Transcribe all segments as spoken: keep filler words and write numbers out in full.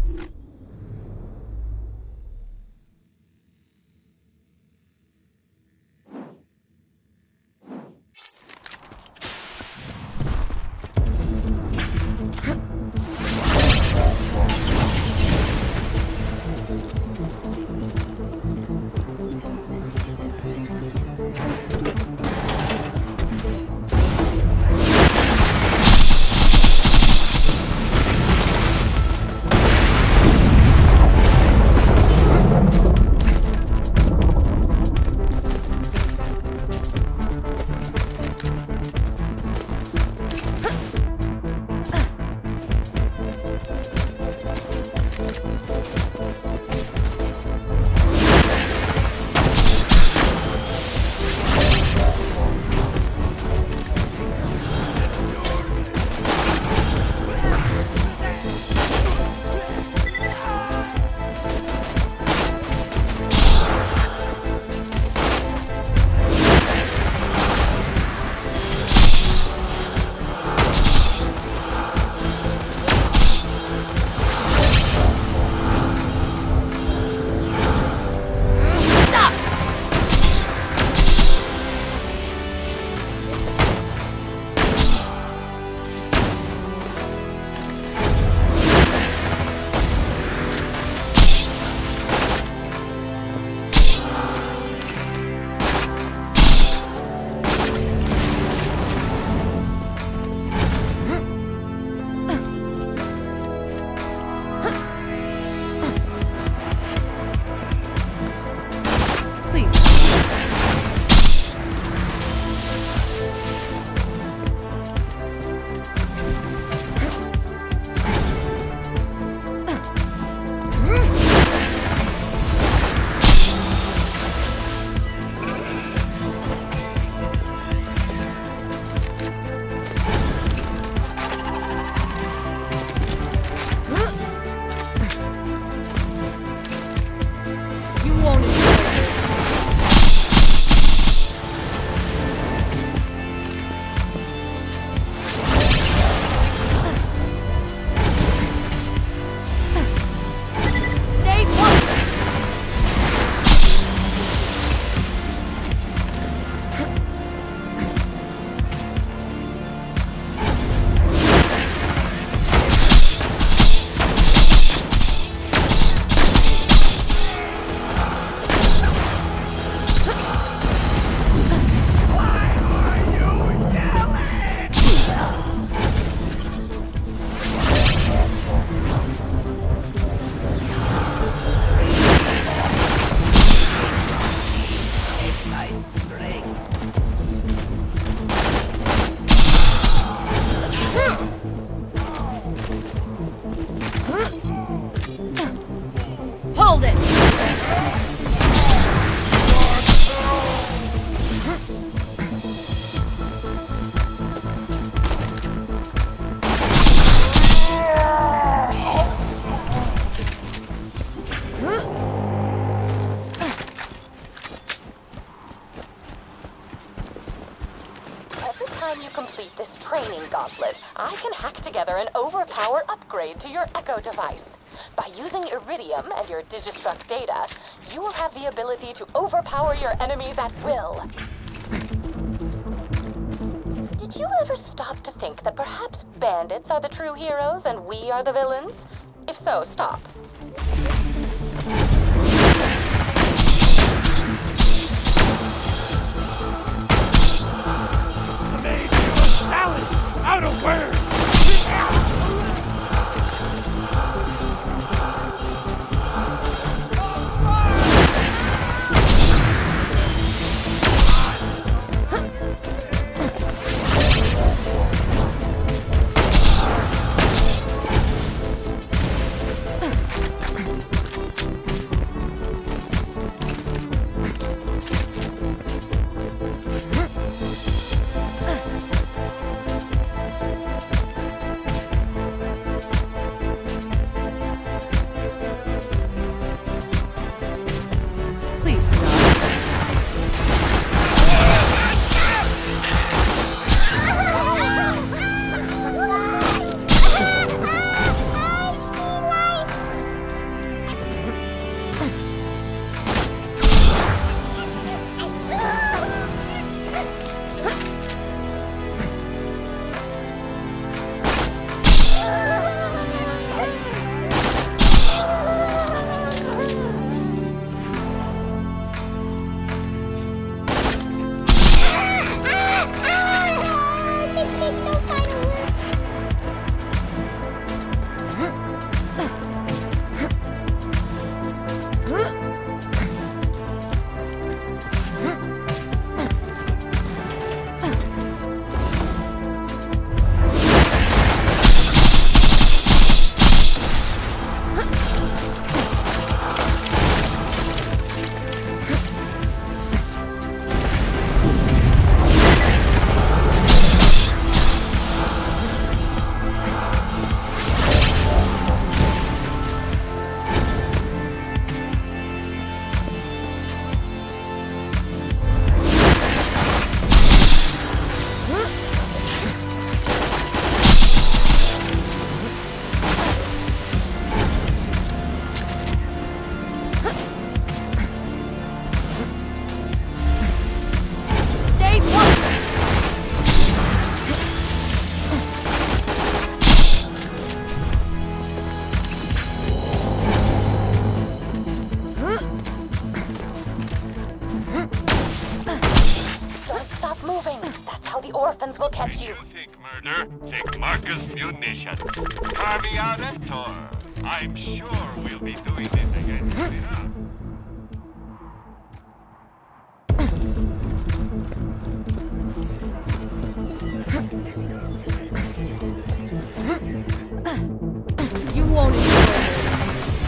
time you complete this training gauntlet, I can hack together an overpower upgrade to your Echo device. By using Iridium and your Digistruct data, you will have the ability to overpower your enemies at will. Did you ever stop to think that perhaps bandits are the true heroes and we are the villains? If so, stop. Out of where? munitions. Carving out a tour. I'm sure we'll be doing this again soon enough. You won't enjoy this.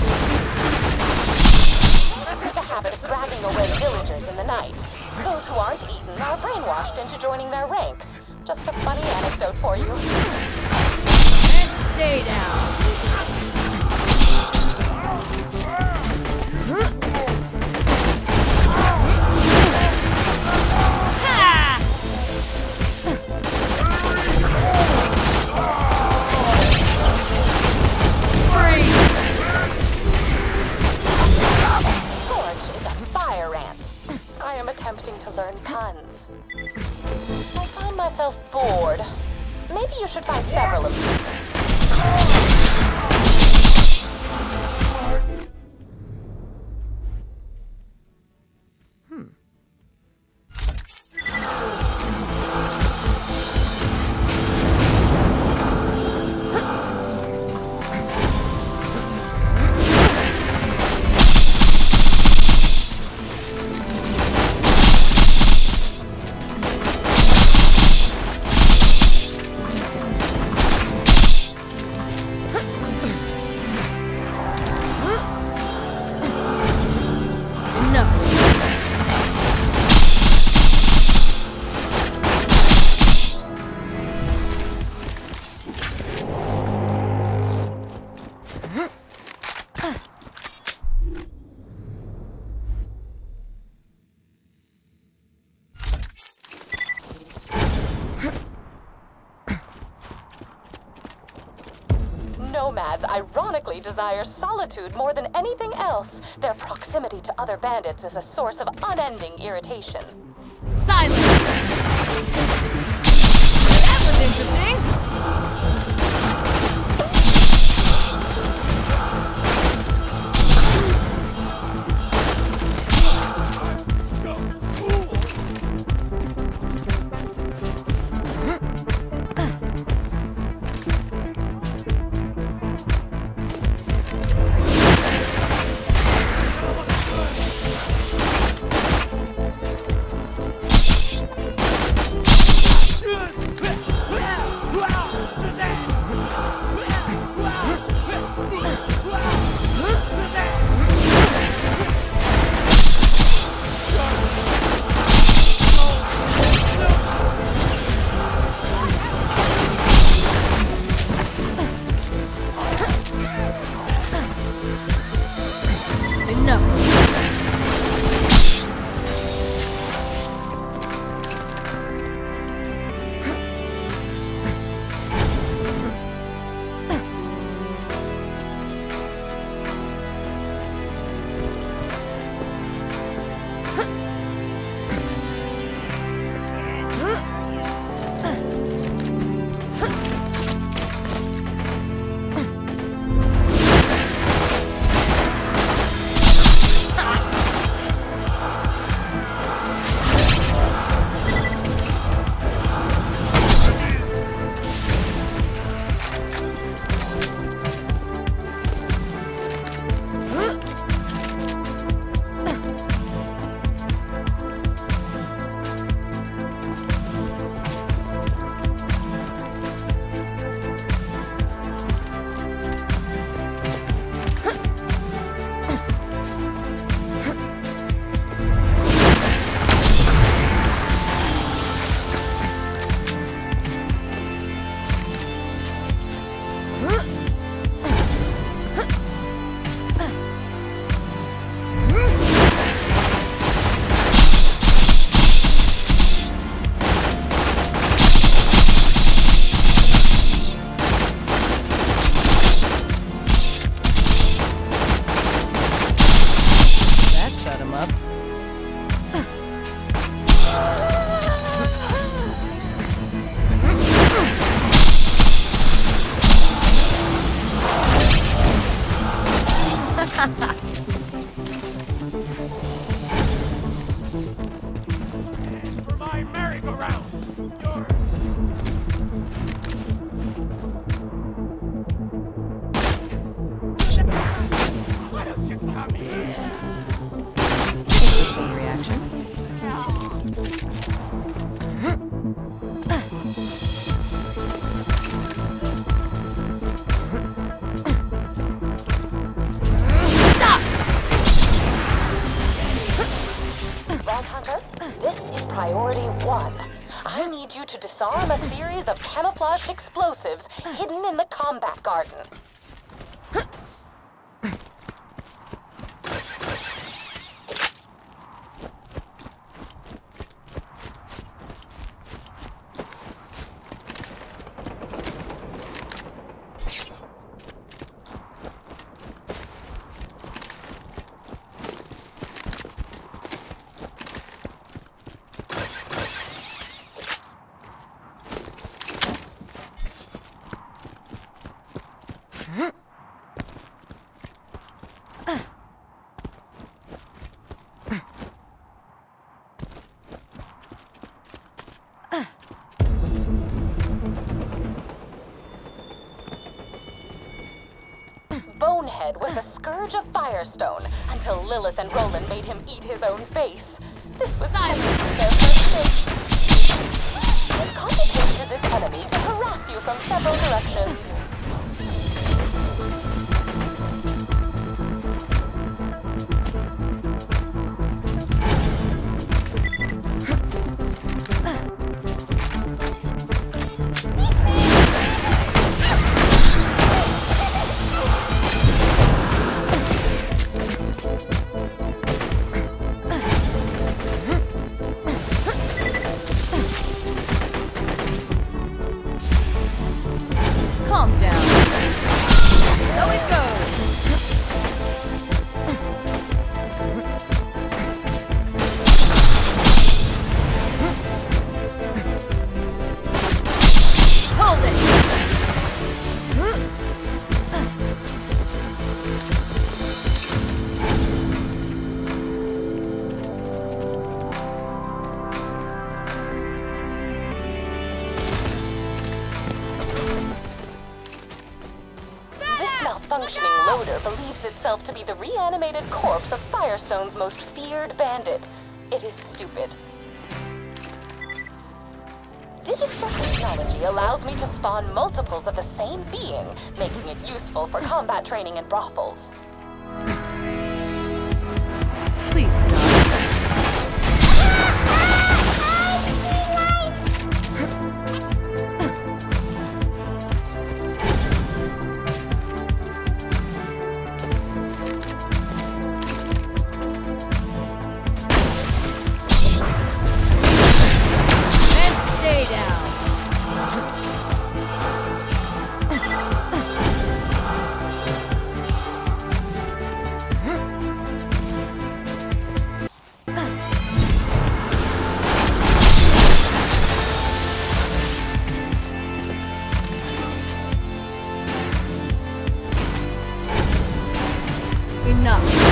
Let's make a habit of dragging away villagers in the night. Those who aren't eaten are brainwashed into joining their ranks. Just a funny anecdote for you. And stay down. Scorch is a fire ant. I am attempting to learn puns. I find myself bored. Maybe you should find several of these. Nomads ironically desire solitude more than anything else. Their proximity to other bandits is a source of unending irritation. Silence! That was interesting! For my merry-go-round! Yours! attention. Vault Hunter, this is priority one. I need you to disarm a series of camouflaged explosives hidden in the combat garden. Bonehead was the scourge of Firestone until Lilith and Roland made him eat his own face. This was Silence. their first stage. I've copy-pasted this enemy to harass you from several directions. Calm down. So it goes. Hold it. Malfunctioning loader believes itself to be the reanimated corpse of Firestone's most feared bandit. It is stupid. Digistruct technology allows me to spawn multiples of the same being, making it useful for combat training in brothels. Please stop. Enough.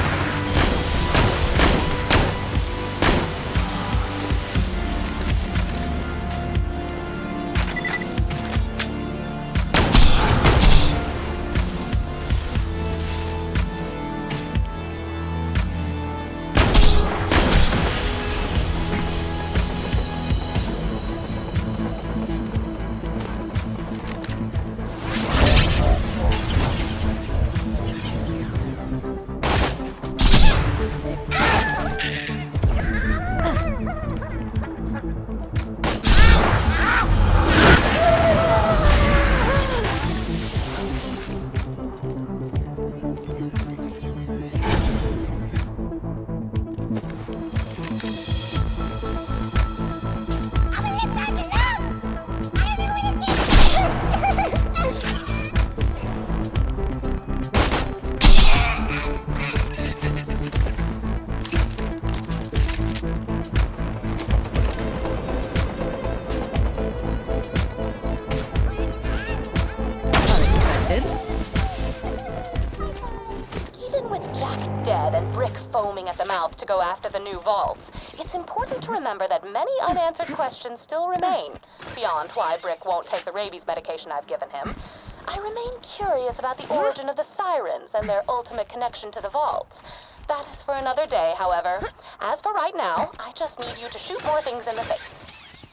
And Brick foaming at the mouth to go after the new vaults, it's important to remember that many unanswered questions still remain, beyond why Brick won't take the rabies medication I've given him. I remain curious about the origin of the sirens and their ultimate connection to the vaults. That is for another day, however. As for right now, I just need you to shoot more things in the face.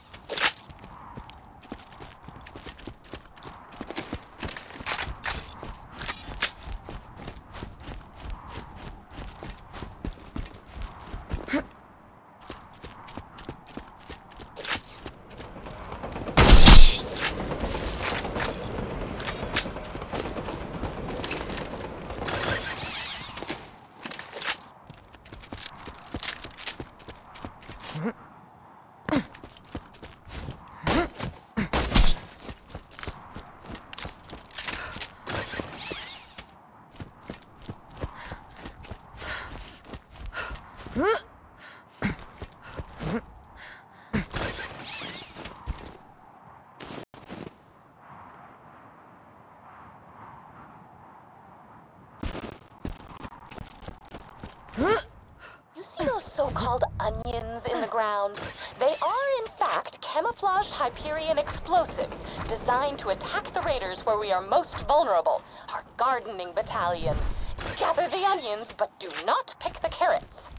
You see those so-called onions in the ground? They are, in fact, camouflaged Hyperion explosives designed to attack the raiders where we are most vulnerable, our gardening battalion. Gather the onions, but do not pick the carrots.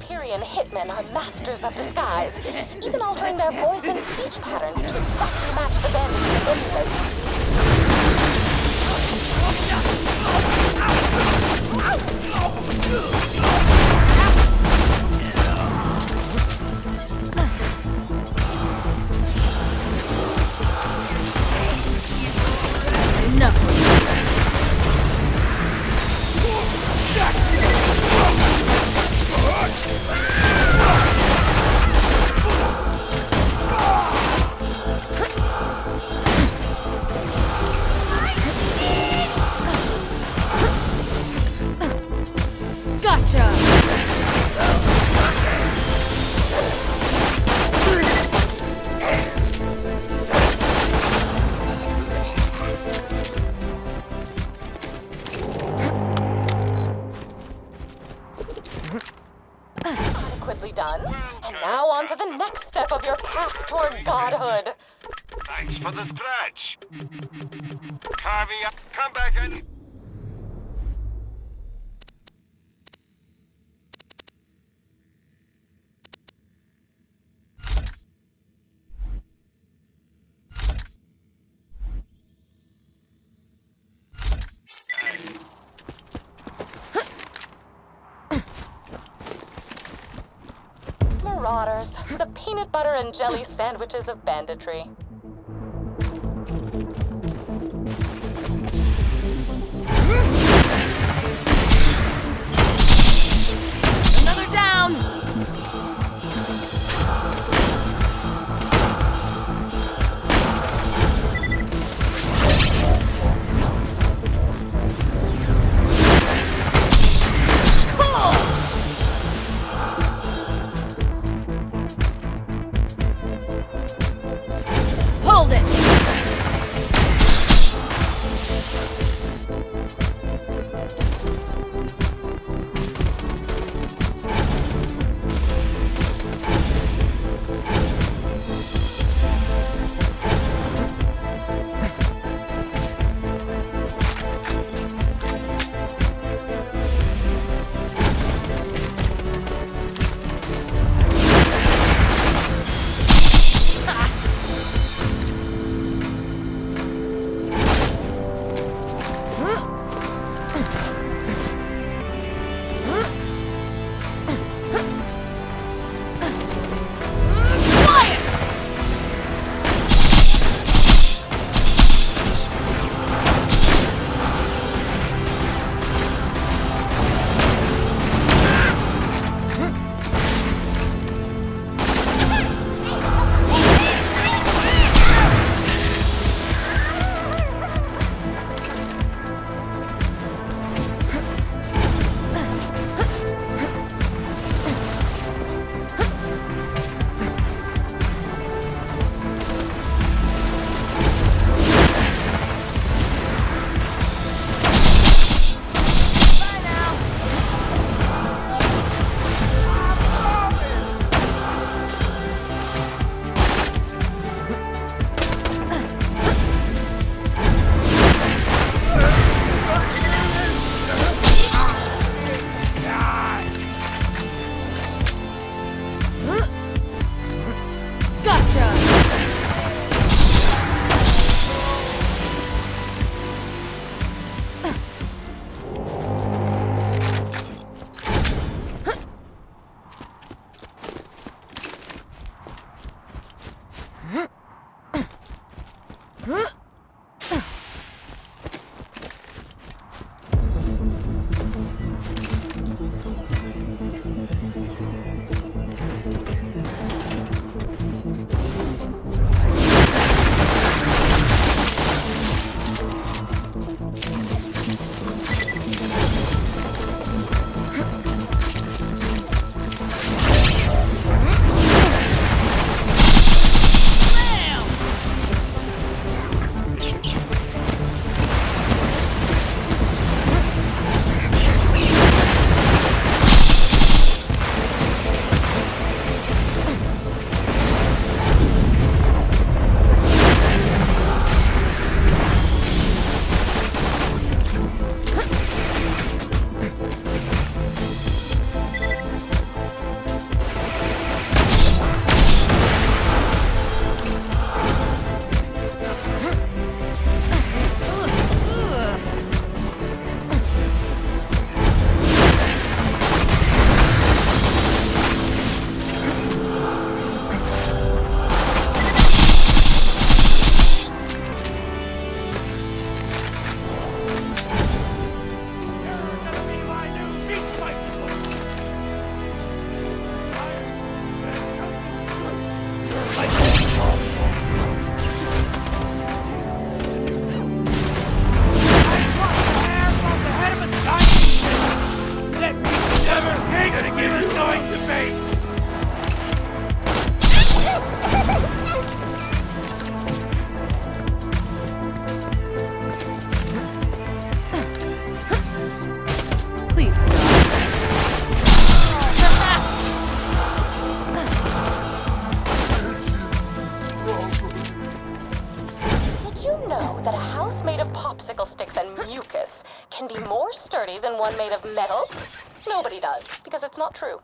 Hyperion hitmen are masters of disguise, even altering their voice and speech patterns to exactly match the bandits they emulate. Adequately done. And now on to the next step of your path toward godhood. Thanks for the scratch. Carving up. Come back and... Marauders, the peanut butter and jelly sandwiches of banditry. Another down! Hold it! Huh? Please stop. Did you know that a house made of popsicle sticks and mucus can be more sturdy than one made of metal? Nobody does, because it's not true.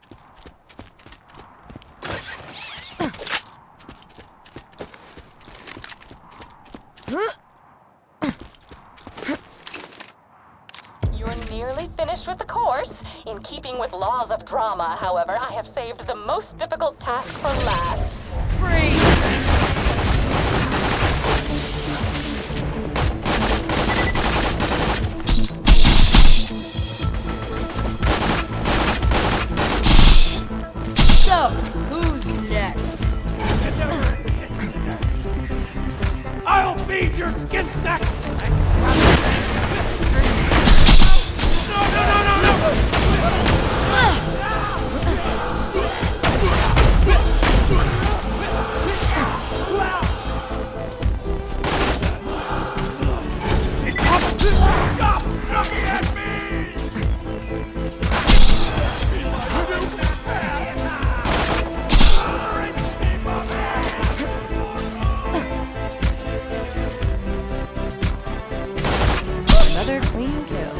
You're nearly finished with the course. In keeping with laws of drama, however, I have saved the most difficult task for last. Free! So, who's next? I'll feed your skin snack! No, no, no, no, no! Stop looking at me! Another clean kill.